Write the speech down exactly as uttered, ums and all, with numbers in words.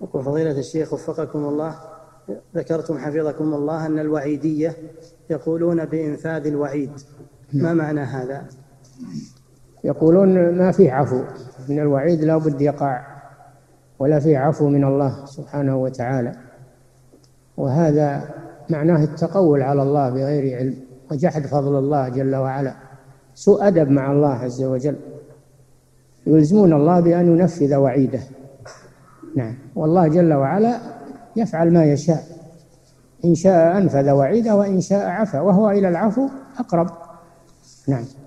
يقول فضيلة الشيخ وفقكم الله، ذكرتم حفظكم الله أن الوعيدية يقولون بإنفاذ الوعيد، ما معنى هذا؟ يقولون ما فيه عفو من الوعيد، لا بد يقع، ولا فيه عفو من الله سبحانه وتعالى، وهذا معناه التقول على الله بغير علم وجحد فضل الله جل وعلا، سوء أدب مع الله عز وجل، يلزمون الله بأن ينفذ وعيده. نعم، والله جل وعلا يفعل ما يشاء، إن شاء أنفذ وعيده وإن شاء عفا، وهو إلى العفو أقرب. نعم.